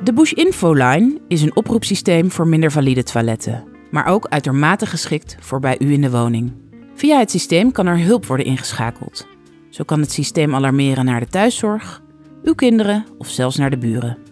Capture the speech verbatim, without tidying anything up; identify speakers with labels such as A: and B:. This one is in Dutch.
A: De Bush Infoline is een oproepsysteem voor minder valide toiletten, maar ook uitermate geschikt voor bij u in de woning. Via het systeem kan er hulp worden ingeschakeld. Zo kan het systeem alarmeren naar de thuiszorg, uw kinderen of zelfs naar de buren.